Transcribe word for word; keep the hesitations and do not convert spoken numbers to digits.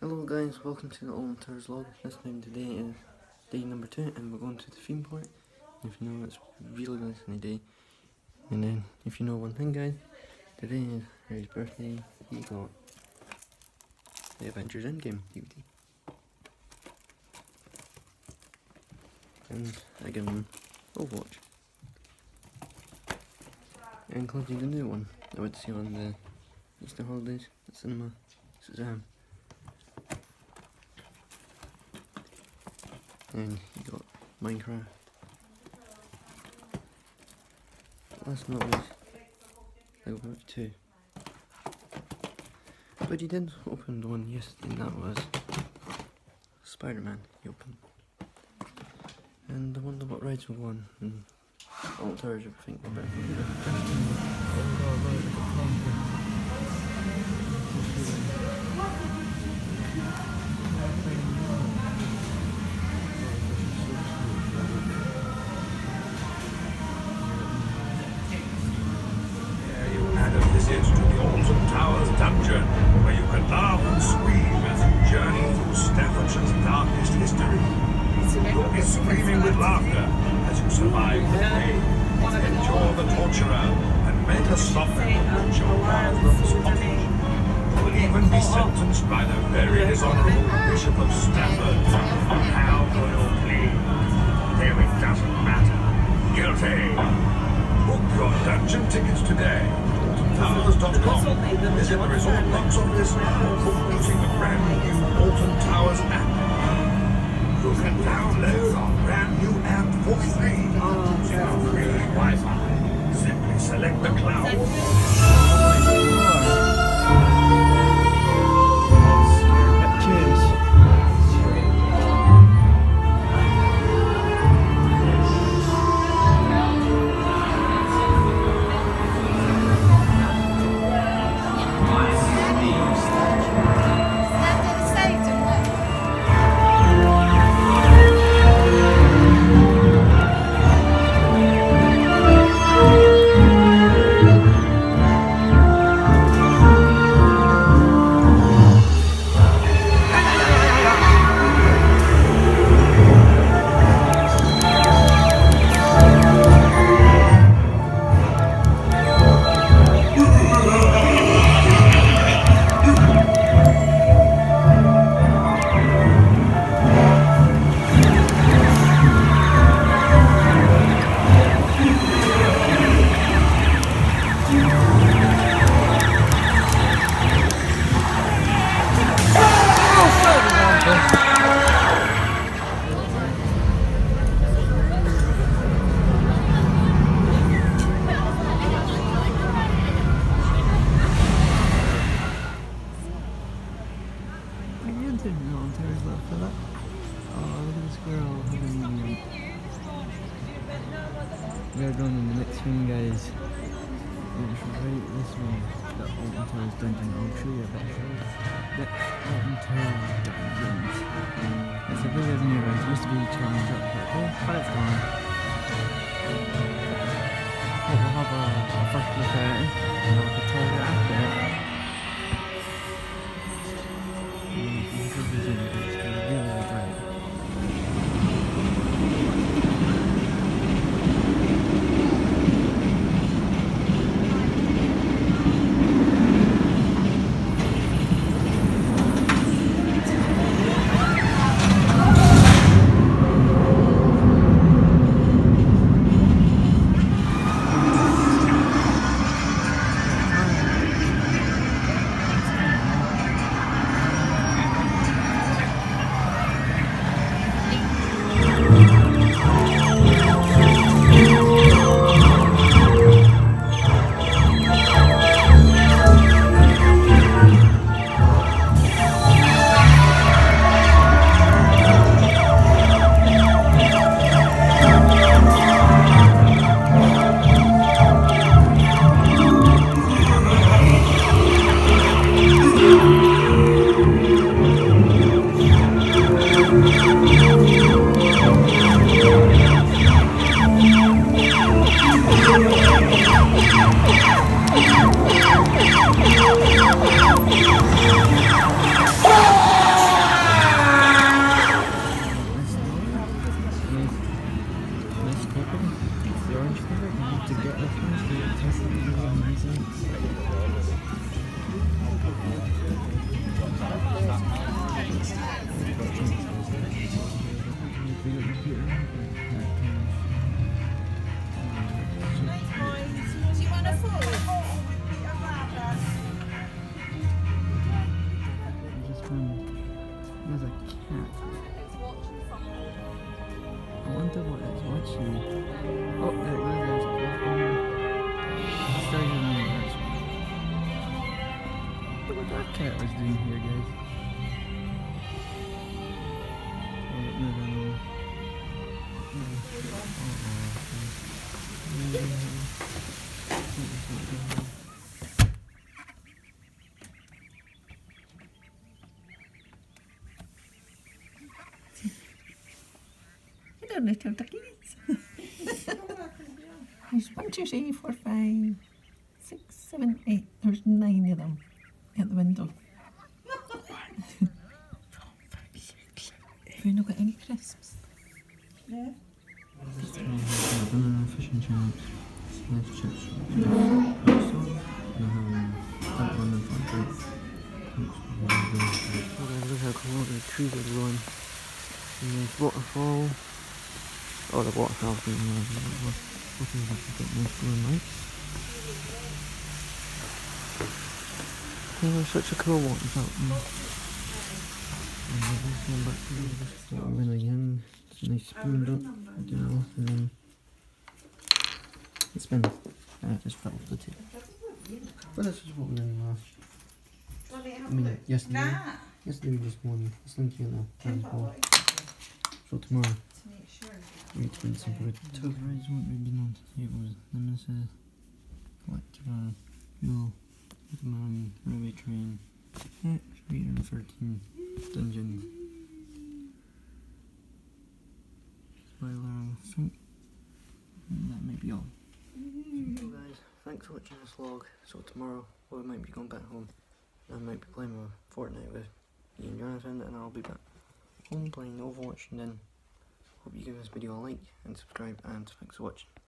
Hello guys, welcome to the Alton Towers vlog. This time today is day number two and we're going to the theme park. If you know, it's a really really sunny day. And then if you know one thing guys, today is Harry's birthday. He got the Avengers Endgame D V D. And I give him Overwatch. Including the new one I would see on the Easter holidays at cinema. Shazam. And he got Minecraft. Last but not least, I got two. But he did open the one yesterday, and that was Spider-Man. He opened. And I wonder what rides will go on and Alton Towers, I think, about. To the Alton Towers dungeon, where you can laugh and scream as you journey through Staffordshire's darkest history. You'll be screaming with laughter as you survive the pain, endure the torturer, and make a stop at your father's cottage. You will even be sentenced by the very dishonourable Bishop of Stafford on how royal plea. Though it doesn't matter. Guilty. Book your dungeon tickets today. Towers dot com. Visit the resort box office or book using the brand new Alton Towers app. You can download our brand new app for free. Using free Wi-Fi. Simply select the cloud. We are going in the next room, guys. It's right this way, the Alton Towers dungeon. I'll show you a bit of the Alton Towers dungeons. It's a really new one. It used to be challenge up purple, but it's gone. But we'll have a, a first look at it, and I'll have a tour after it. And you can go visit it, it's really, really bright. see. Oh, there it goes, there's the fourth one. Starting on the next one. Look what that cat was doing here, guys. Oh, no, no, no. Hello, little duckies. There's one, two, three, four, five, six, seven, eight. There's nine of them at the window. Have you not got any crisps? Banana fish and chips, sliced chips, and that one and fried drink. Look how cool the trees are glowing. And there's waterfall. Oh, the waterfall's being nice. Looking like a bit nice glowing lights. Oh, such a cool water fountain. And there's one back to this water in again. It's a nice spoon up, you know, and then it spins. And it just fell off the tip. But this is what we're doing last. I mean, yesterday. Yesterday we just won the Slinky and the handball. So tomorrow, we need to win some good. So guys, what we're doing on the table is Nemesis, Electra, Fuel, Pokemon, Railway Train, X, three hundred thirteen, Dungeons. Spoiler, I think that might be all. So guys, thanks for watching this vlog. So tomorrow we might be going back home. I might be playing with Fortnite with me and Jonathan, and I'll be back home playing Overwatch. And then hope you give this video a like and subscribe, and thanks for watching.